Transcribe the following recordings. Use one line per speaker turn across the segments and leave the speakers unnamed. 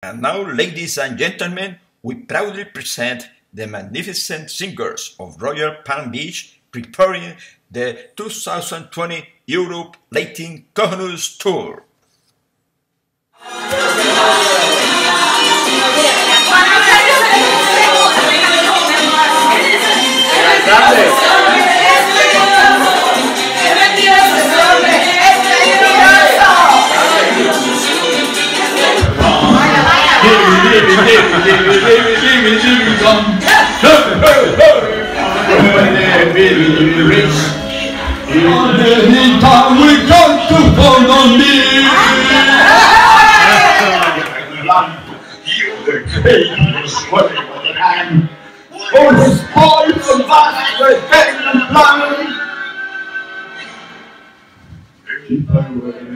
And now, ladies and gentlemen, we proudly present the magnificent singers of Royal Palm Beach preparing the 2020 Europe Latin Cojonus Tour.
Anytime we come to follow me, you the craziest way of the time. Oh, the spoils of us were fed and blind. If I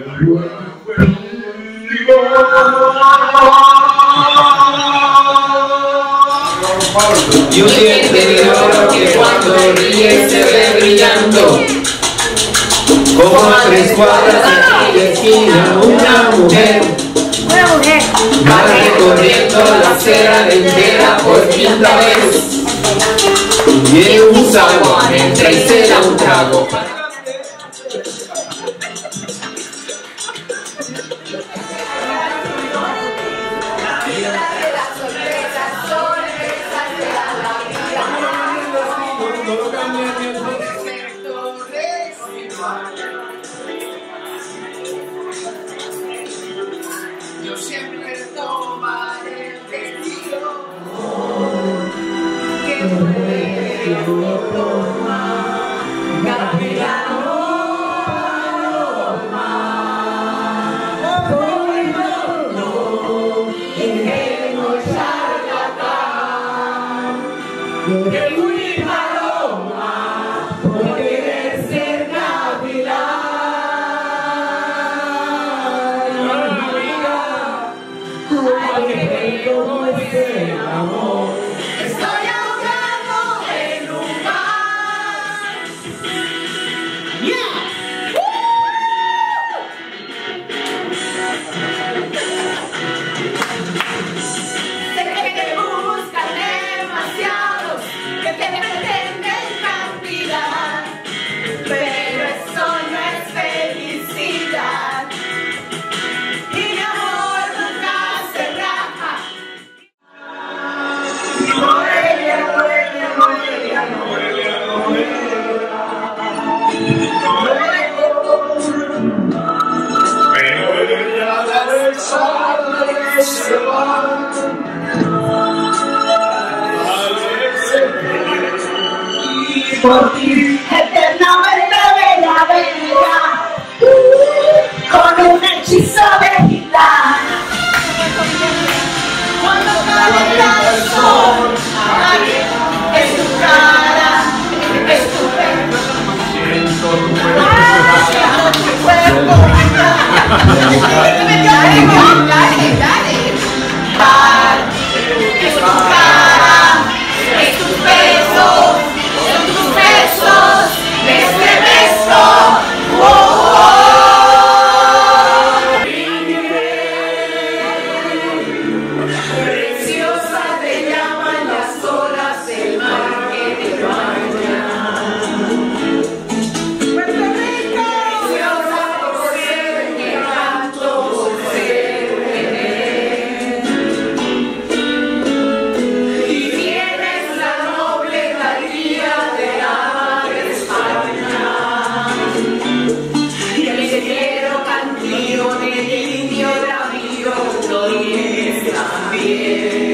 Yo siempre veo que cuando ríe se ve brillando, como a 3 cuadras de la esquina una mujer va recorriendo la acera entera por 5ª vez, y un zaguán entra y se da un trago.
Yo siempre tomaré el destino que puede tomar Gabriela. Estoy ahogando en un mar. Sé que te buscan demasiados, que te pretenden cantidad, pero eso no es felicidad. Y mi amor nunca se raja. Por ti, eternamente bella, bella, con un hechizo de gitana. Cuando calienta el sol, es tu cara, es tu pelo, siento tu cuerpo. Dale, es tu cara, es tu peso. Preciosa te llaman las olas del mar que te baña. Puerto Rico, preciosa por ser mi canto, por ser mujer. Y tienes la noble galería de la de España. Y el ligero cantillo de indio bravío lo tienes también.